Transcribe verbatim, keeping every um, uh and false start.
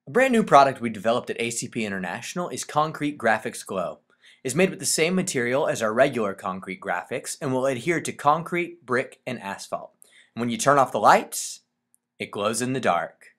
A brand new product we developed at A C P International is Concrete Graphics Glow. It's made with the same material as our regular concrete graphics and will adhere to concrete, brick, and asphalt. And when you turn off the lights, it glows in the dark.